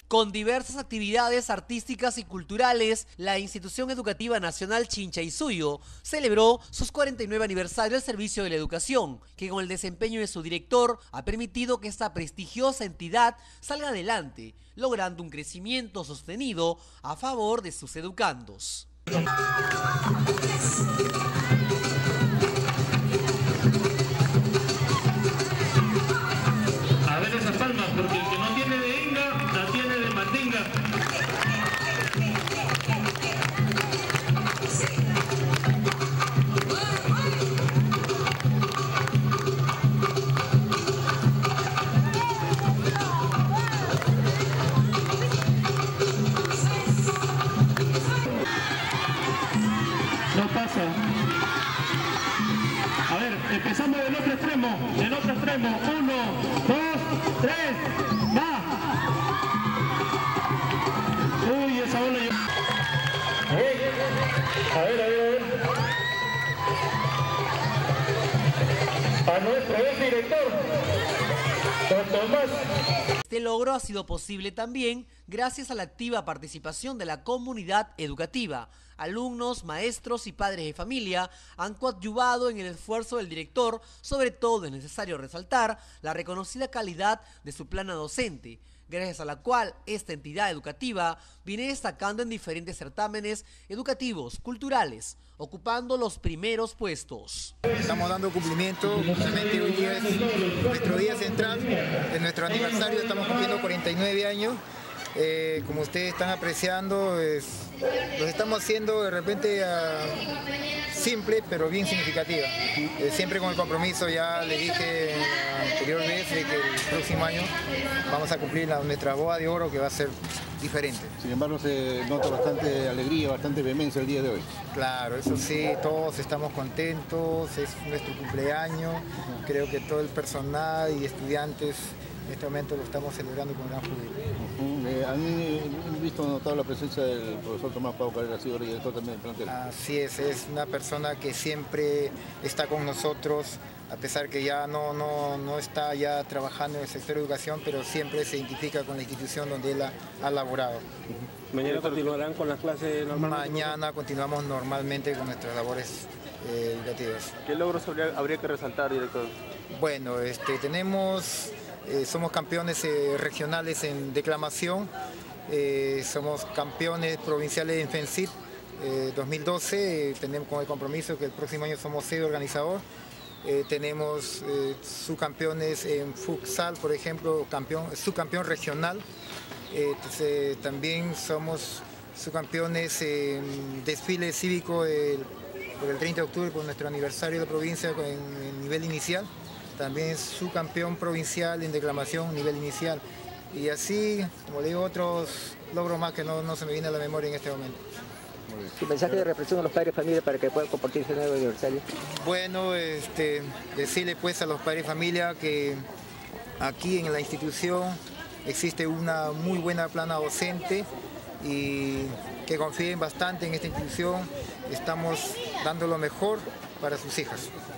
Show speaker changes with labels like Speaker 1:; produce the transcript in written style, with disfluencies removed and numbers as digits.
Speaker 1: Con diversas actividades artísticas y culturales, la Institución Educativa Nacional Chinchaysuyo celebró sus 49 aniversario al servicio de la educación, que con el desempeño de su director ha permitido que esta prestigiosa entidad salga adelante, logrando un crecimiento sostenido a favor de sus educandos.
Speaker 2: A ver esas palmas, porque el que no tiene de inga, la tiene de mandinga. No pasa. A ver, empezamos del otro extremo, del otro extremo. 1, 2, 3, va. Uy, esa bola yo. A ver. A nuestro ex director, don Tomás.
Speaker 1: Este logro ha sido posible también gracias a la activa participación de la comunidad educativa. Alumnos, maestros y padres de familia han coadyuvado en el esfuerzo del director. Sobre todo es necesario resaltar la reconocida calidad de su plana docente, gracias a la cual esta entidad educativa viene destacando en diferentes certámenes educativos, culturales, ocupando los primeros puestos.
Speaker 3: Estamos dando cumplimiento, justamente hoy día es nuestro día central, de nuestro aniversario, estamos cumpliendo 49 años. Como ustedes están apreciando, lo estamos haciendo de repente simple pero bien significativa. Siempre con el compromiso, ya le dije la anterior vez, de que el próximo año vamos a cumplir nuestra boda de oro, que va a ser diferente.
Speaker 4: Sin embargo, se nota bastante alegría, bastante vehemencia el día de hoy.
Speaker 3: Claro, eso sí, todos estamos contentos, es nuestro cumpleaños, creo que todo el personal y estudiantes en este momento lo estamos celebrando con gran júbilo.
Speaker 4: ¿Han visto, notado la presencia del profesor Tomás Pau Carrera, ha sido director también del plantel?
Speaker 3: Así es una persona que siempre está con nosotros, a pesar que ya no está ya trabajando en el sector de educación, pero siempre se identifica con la institución donde él ha laborado.
Speaker 5: ¿Mañana continuarán con las clases normalmente?
Speaker 3: Mañana continuamos normalmente con nuestras labores educativas.
Speaker 5: ¿Qué logros habría que resaltar, director?
Speaker 3: Bueno, somos campeones regionales en declamación, somos campeones provinciales en FENSIT 2012, tenemos con el compromiso que el próximo año somos sede organizador. Tenemos subcampeones en futsal, por ejemplo, subcampeón regional. También somos subcampeones en desfile cívico por el 30 de octubre, por nuestro aniversario de la provincia en nivel inicial. También subcampeón provincial en declamación nivel inicial. Y así, como le digo, otros logros más que no se me viene a la memoria en este momento.
Speaker 6: ¿Qué mensaje de reflexión a los padres de familia para que puedan compartir este nuevo aniversario?
Speaker 3: Bueno, decirle pues a los padres de familia que aquí en la institución existe una muy buena plana docente y que confíen bastante en esta institución. Estamos dando lo mejor para sus hijas.